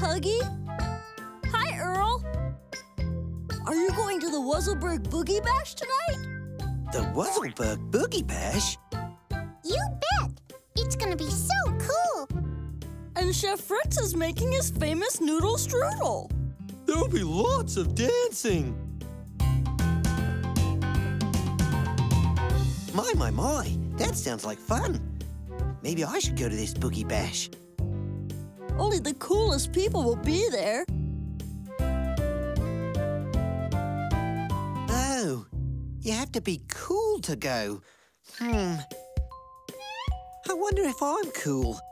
Huggy. Hi, Earl. Are you going to the Wuzzleburg Boogie Bash tonight? The Wuzzleburg Boogie Bash? You bet! It's gonna be so cool! And Chef Fritz is making his famous noodle strudel. There'll be lots of dancing. My, that sounds like fun. Maybe I should go to this Boogie Bash. Only the coolest people will be there. Oh, you have to be cool to go. I wonder if I'm cool.